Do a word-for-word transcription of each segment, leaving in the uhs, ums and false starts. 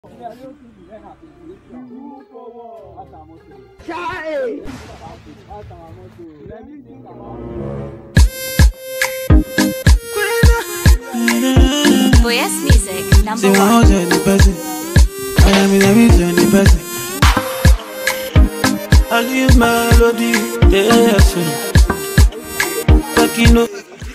Chai! Voice music number one. I am in a million person. I leave melody, yes. Fucking no.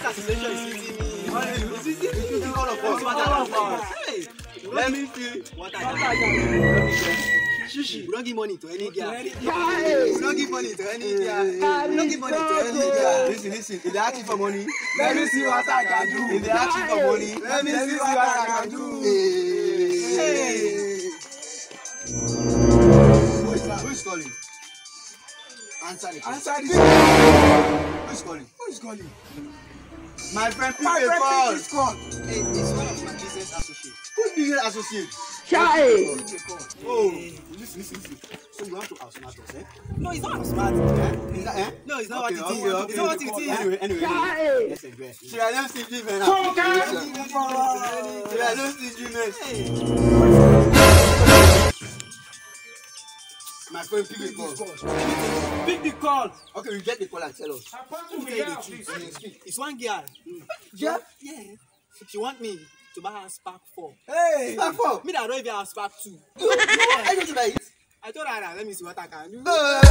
Let me see what I can. Shushi, we don't give money to any girl. We don't give money to any girl. We don't give money to any girl. Listen, listen. If they ask you for money, let me see what I can do. If they ask you for money, let me see what I can do. Hey. Who is that? Who is calling? Answer it. Answer it. Who is calling? Who is calling? My friend, pick a call. Hey, it's one of my business associates. Who's business associate? Chai! Oh, listen, listen, listen. So you want to outsmart us, eh? No, it's not outsmart. Eh? Is that, eh? No, it's not Okay, what it is. okay, okay. It's not what it is. Anyway, anyway. Chai! Let's enjoy. Should I don't see you, man? Should I don't see you, man? My friend, pick the call. Pick the call. Okay, we get the call and tell us. Say the truth. It's one girl. Yeah? Yeah. She want me to buy her Spark four. Hey! Spark four? Me that don't even have Spark two. You are going to buy it? I told her that. Let me see what I can do.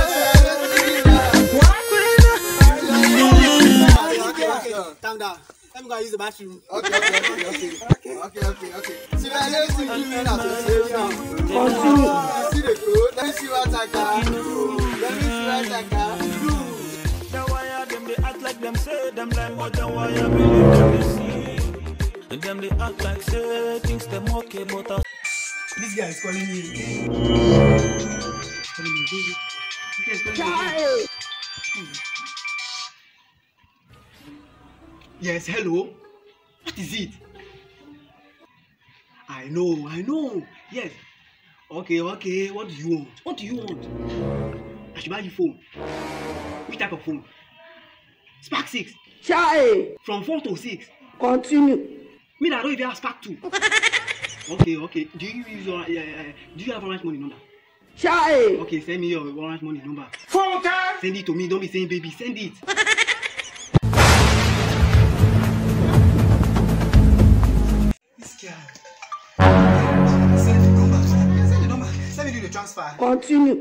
Okay, okay. Calm down. Let me go use the bathroom. Okay, okay, okay, okay. Okay, okay, okay. See, I don't see you, man. Association. See the code. Let me see what I can do. Let me see what I can do. The wire them they act like them say them like but the wire believe them they see. And them they act like say things them okay but uh, This guy is calling me. Chai! Yes, hello. What is it? I know, I know. Yes. Okay, okay. What do you want? What do you want? I should buy you phone. Which type of phone? Spark six. Chai! From four to six. Continue. Me that don't even have Spark two. Okay, okay. Do you use your? Uh, uh, do you have orange money number? Chai! Okay, send me your orange money number. Send it to me. Don't be saying baby. Send it. This guy. Send the number. Send the number. Let me do the transfer. Continue.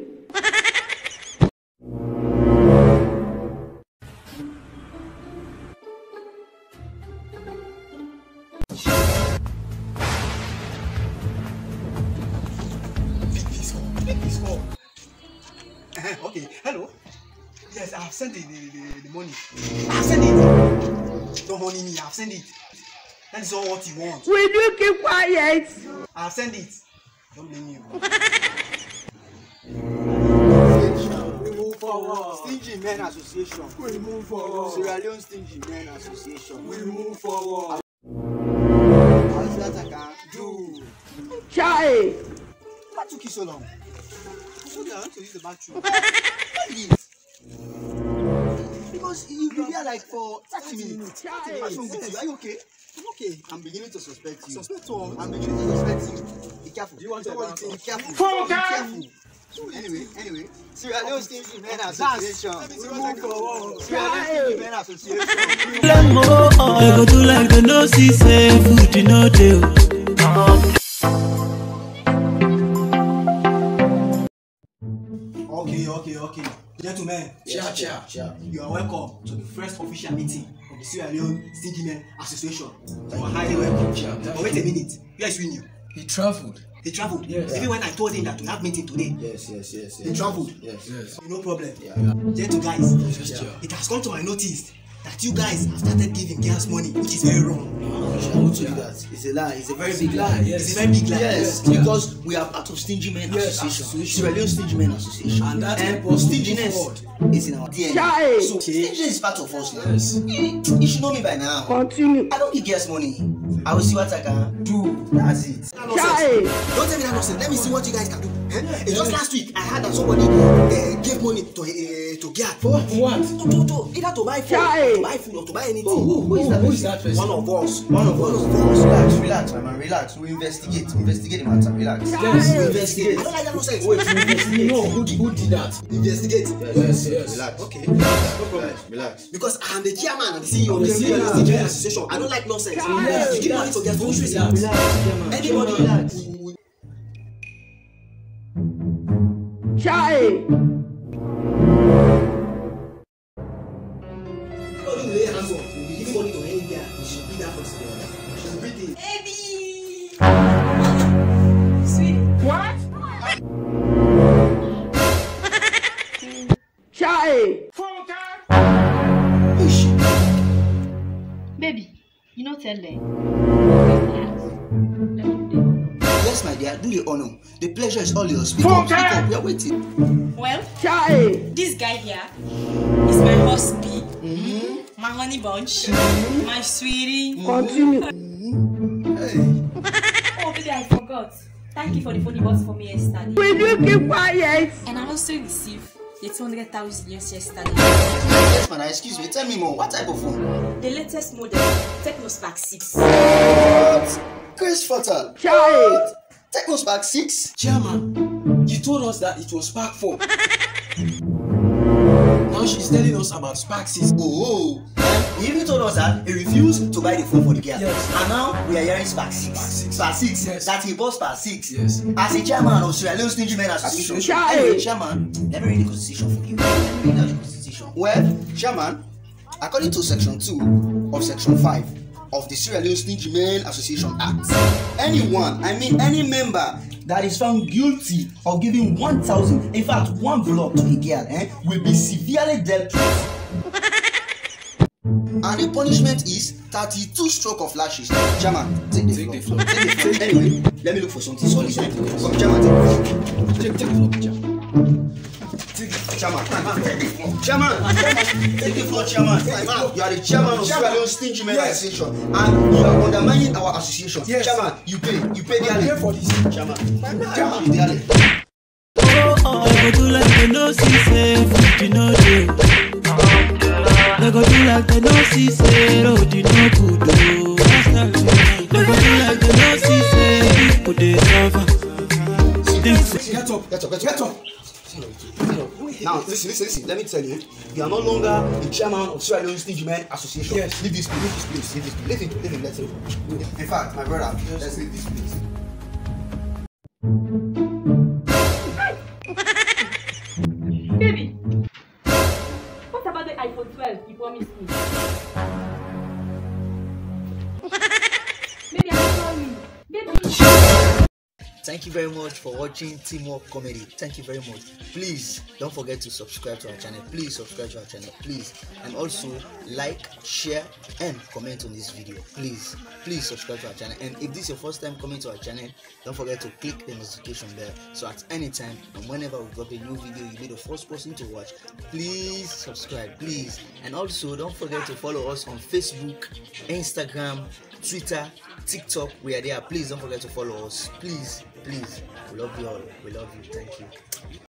Pick this call. Pick this call. Uh-huh. Okay. Hello. Yes, I have sent the, the, the, the money. I have sent it. Don't honey me. I have sent it. That is all what you want. Will you keep quiet? I have sent it. Don't blame you. We move forward. Stingy Men Association. We move forward. Sierra Leone Stingy Men Association. We move forward. How's that I can do? Chai! What took you so long? So I want to use the bathroom. Why this? Because you be here like for thirty minutes. Chai! What's wrong with you? Are you okay? I'm okay. I'm beginning to suspect you. Suspect what? I'm beginning to suspect you. Be careful. Do you want to to Be advance? careful. Be careful. Anyway, anyway, Sierra Leone Stingy Men Association. We move forward. Sierra Leone Stingy Men Association. they go do like the no see say food you know do. Okay, okay, okay. Gentlemen, Cheer, cheer, cheer. you are welcome to the first official meeting of the Sierra Leone Stingy Men Association. You are highly welcome. Cheer. But wait a minute. Where is Winnie? He traveled. He traveled. Yes. Even when I told him that we have meeting today, Yes, yes, yes, yes. he traveled. Yes, yes. No problem. Yeah. Gentle guys, Yes, yeah. it has come to my notice that you guys have started giving girls money, which is very wrong. I won't tell you that. It's a lie. It's a very big lie. It's a very big lie. Yes, because we are part of Stingy Men Association. Sierra Leone Stingy Men Association. And that and was stinginess is in our D N A. Chai! So stinginess is part of us now. Yes. You, you should know me by now. Continue. I don't give girls money. I will see what I can do. That's it. That nonsense. Chai! Don't tell me that nonsense. Let me see what you guys can do. Eh? Just last week, I heard that somebody uh, gave money to uh, to Gad. For what? To, to, to, either to buy food, or to buy food, or to buy anything. Oh, who, who is that? Who is that person? One of us. One of us. Relax, relax, my man, relax. We investigate. Investigate the matter. Relax. Yes, we investigate. I don't like that nonsense. Wait, we investigate. No, who did, who did that? Investigate. Yes, yes. Relax. Okay. Relax, no problem. Relax. Because I'm the chairman and the C E O of the Okay, C E O relax. of the association. I don't like nonsense. Relax, You give money relax. to get food. Relax, relax. Anybody. Relax. Chai. Everybody lay hands on. We'll be giving money to any guy. We should be that person. We should beat it. Baby! Sweet. What? Chai. Baby, you know tell them. Yes, my dear, do the honor. The pleasure is all yours. Speak up, speak up. We are waiting. Well, Chai. this guy here is my husband, mm-hmm. my honey bunch, mm-hmm. my sweetie. Continue. Mm-hmm. Hey. Oh, baby, I forgot. Thank you for the phone you bought for me yesterday. Will you keep quiet? And I also received the two hundred thousand yesterday. Yes, man, excuse me. Tell me more. What type of phone? The latest model, Techno Spark six. What? Grace Fatal. Chai. Techno Spark six? Chairman, you told us that it was Spark four. Now she's telling us about Spark six. Oh, he even told us that he refused to buy the phone for the girl. Yes. And now we are hearing Spark six. Spark six. Spark six. Yes. That he bought Spark six. Yes. As a chairman of Sierra Leone Stingy Men Association. Chai. Anyway, chairman, let me read the constitution for you. Let me read the constitution. Well, chairman, according to section two of section five of the Sierra Leone Stingy Men Association Act, anyone, I mean any member that is found guilty of giving one thousand, in fact one block to a girl, eh, will be severely dealt with. And the punishment is thirty-two stroke of lashes. Chairman, take the Take floor. the floor. Take the floor. Anyway, let me look for something solid. Eh? Come, Chairman, take the floor. Take, take the floor, Chairman. Take the Chairman, take the floor. Chairman, take the floor, Chairman. You are the chairman of Sierra Leone Stingy Men Yes. Association, and you are undermining our association. Yes. Chairman, you pay, you pay I dearly. pay for this. Chairman, Chairman, dearly. They go do like they no see say food you no dey. They go do like they no see say road you no good oh. They go do like they no see say people dey suffer. Get up, Get up, get get up. up. Now, listen, listen, listen. Let me tell you, you are no longer the chairman of Sierra Leone Stingy Men Association. Yes. Leave this place, leave this place, leave this place. Leave him, leave him, let's leave. In fact, my brother, let's leave this place. Baby, what about the iPhone twelve you promised me? Baby, I'm sorry. Baby. Thank you very much for watching Teamwork Comedy. Thank you very much. Please don't forget to subscribe to our channel. Please subscribe to our channel. Please. And also like, share, and comment on this video. Please, please subscribe to our channel. And if this is your first time coming to our channel, don't forget to click the notification bell. So at any time and whenever we drop a new video, you'll be the first person to watch. Please subscribe, please. And also don't forget to follow us on Facebook, Instagram, Twitter, TikTok. We are there. Please don't forget to follow us. Please, please. We love you all. We love you. Thank you.